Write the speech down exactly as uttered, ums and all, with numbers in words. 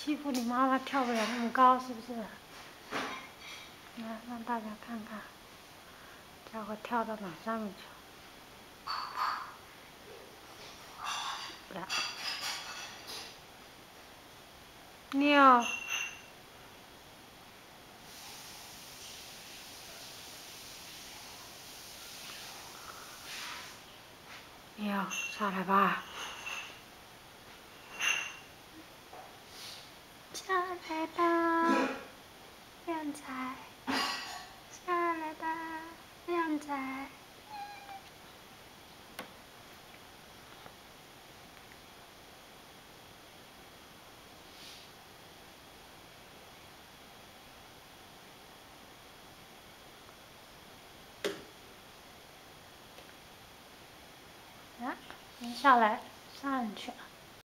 欺负你妈妈跳不了那么高，是不是？来，让大家看看，家伙跳到哪上面去了？来，六，六，下来吧。 下来吧，靓仔！下来吧，靓仔！啊，先下来，上去。